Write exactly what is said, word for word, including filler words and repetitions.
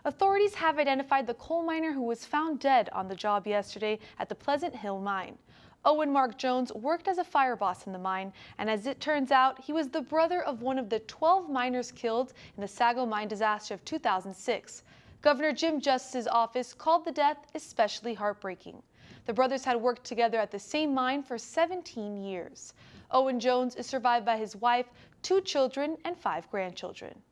Authorities have identified the coal miner who was found dead on the job yesterday at the Pleasant Hill mine. Owen Mark Jones worked as a fire boss in the mine, and as it turns out, he was the brother of one of the twelve miners killed in the Sago mine disaster of two thousand six. Governor Jim Justice's office called the death especially heartbreaking. The brothers had worked together at the same mine for seventeen years. Owen Jones is survived by his wife, two children, and five grandchildren.